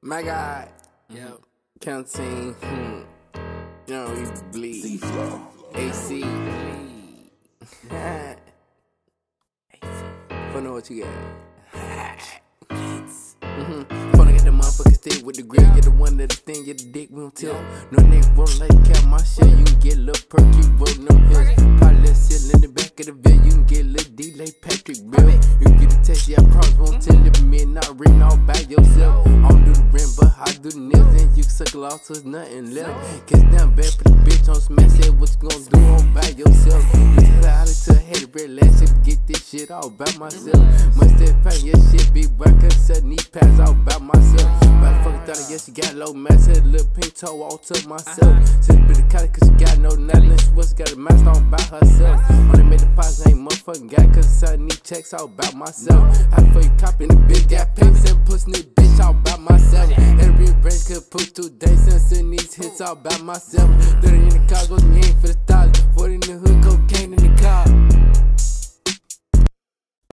MacGod, yep. Canteen, you know you bleed. AC. Funny what you got. Phone get the motherfucker stick with the grill. Get the one that the thing, get the dick, we don't tell. No nigga rollin' like the cat, my shit. You can get a little perky, rollin' them hills. Probably little shit in the back of the bill. You can get a little D like Patrick Bill. You can get the text, yeah, I promise won't tell it. Me not reading all by yourself. I don't do the rim, but I do the nails. And you can suckle off so there's nothing left. Catch down bad for the bitch on smash it. What you gonna do all by yourself? You tell her out to head of red last shit. Get this shit all by myself. Must have pain, your shit be black. Knee pads all about myself. Motherfucker thought I guess she got low mass. Had a little pink toe all to myself. Said bit of collar cause she got no nothing. What's got a mask on by herself. Only made the pots, ain't motherfucking guy. Cause I need checks all about myself. How for you copying the bitch got pinks and pussy this bitch all about myself. Every branch could push 2 days since in these hits all about myself. 30 in the cars, wasn't ain't for the thought.